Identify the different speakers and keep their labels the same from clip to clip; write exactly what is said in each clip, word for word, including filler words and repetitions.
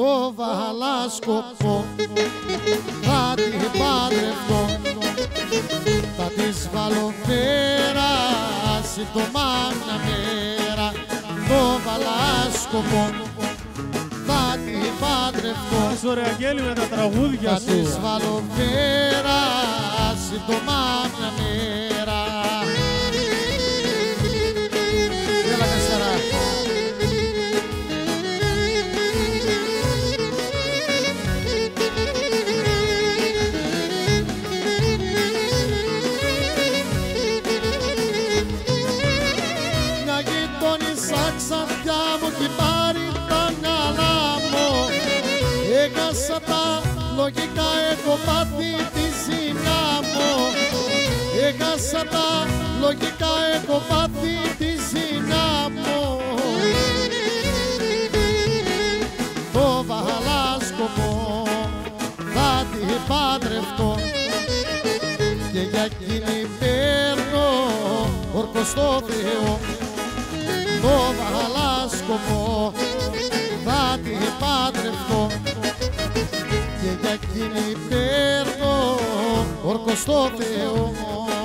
Speaker 1: το βαλάσκοπο θα την παντρευτώ, θα της βάλω πέρα σύντομα μια μέρα. Το βαλάσκοπο θα την παντρευτώ,
Speaker 2: Είσαι ο Ρεαγγέλη με τα τραγούδια
Speaker 1: θα
Speaker 2: σου.
Speaker 1: της βάλω πέρα σύντομα μια μέρα. Έλα Κασσαρά. Μια γειτόνισσα ξανθιά μου κι πάρει τα μυαλά μου, έχασα τα λογικά, έχω πάθει τη ζημιά μου. Έχασα τα λογικά, έχω πάθει τη ζημιά μου. Το βαλάσκοπο θα την παντρευτώ και για εκείνη παίρνω όρκο στο Θεό. Το βαλάσκοπο θα την παντρευτώ και για εκείνη παίρνω όρκο στο Θεό.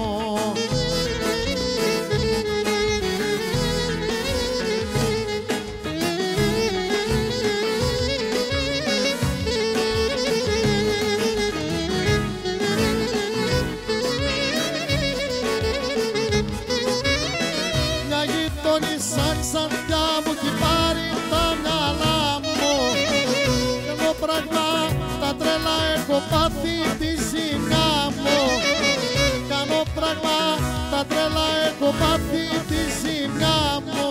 Speaker 1: Μια γειτόνισσα ξανθιά μου κι πάρει τα μυαλά μου, κάνω πράγμα τα τρέλα, έχω πάθει τη ζημιά μου. Κάνω πράγμα τα τρέλα, έχω πάθει τη ζημιά μου.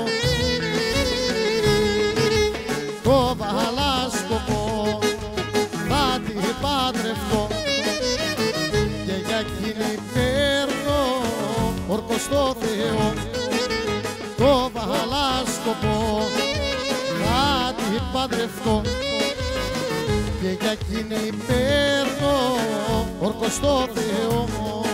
Speaker 1: Το βαλάσκοπο θα την παντρευτώ και για εκείνη παίρνω όρκο στο Θεό. Το βαλάσκοπο θα την παντρευτώ και για εκείνη παίρνω όρκο στο Θεό.